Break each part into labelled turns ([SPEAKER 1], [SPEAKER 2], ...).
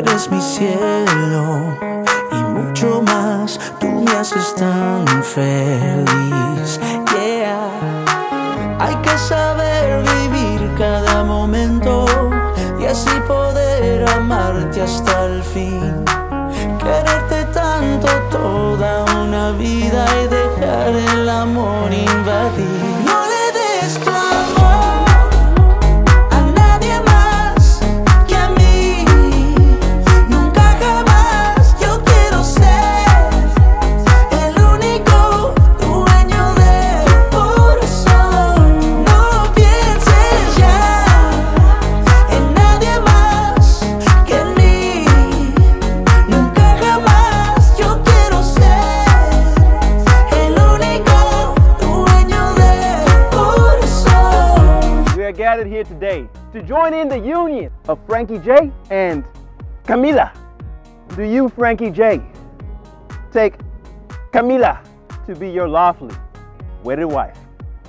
[SPEAKER 1] eres mi cielo y mucho más. Tú me haces tan feliz, yeah. Hay que saber vivir cada momento y así poder amarte hasta el fin. Quererte tanto toda una vida y dejar el amor invadir. No le des tu amor a nadie más que a mí. Nunca jamás yo quiero ser el único dueño de tu corazón. No pienses ya en nadie más que en mí. Nunca jamás yo quiero ser el único dueño de tu corazón.
[SPEAKER 2] We are gathered here today to join in the union of Frankie J and Camila. Do you, Frankie J, take Camila to be your lawfully wedded wife?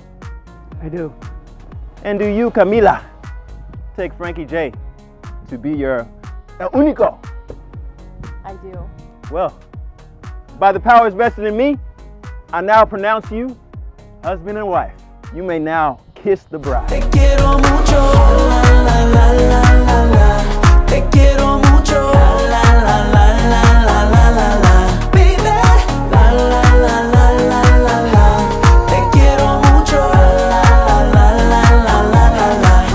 [SPEAKER 3] I do.
[SPEAKER 2] And do you, Camila, take Frankie J to be your el único?
[SPEAKER 4] I do.
[SPEAKER 2] Well, by the powers vested in me, I now pronounce you husband and wife. You may now kiss the bride.
[SPEAKER 1] Te quiero mucho, la la la la la la. Te quiero mucho, la la la la la la la la. Baby, la la la la la la la. Te quiero mucho, la la la la la la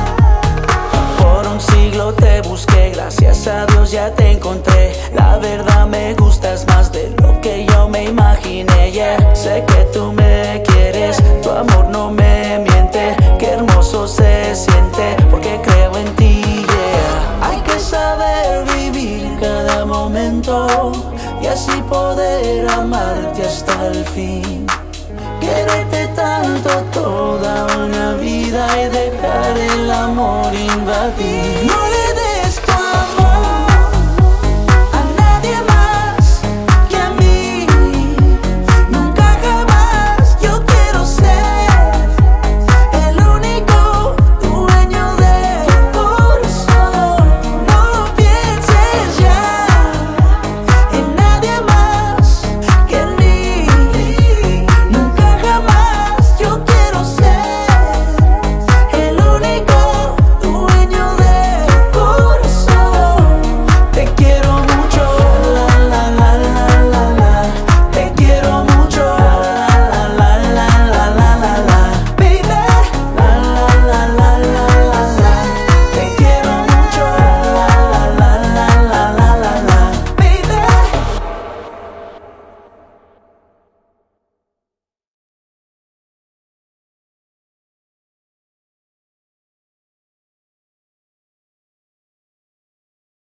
[SPEAKER 1] la. Por un siglo te busqué, gracias a Dios ya te encontré. La verdad me gustas más de lo que yo me imaginé, yeah. Sé que tú me quieres, tu amor no me miente. Qué hermoso se siente, porque creo en ti, yeah. Hay que saber vivir cada momento y así poder amarte hasta el fin. Quererte tanto toda una vida y dejar el amor invadir.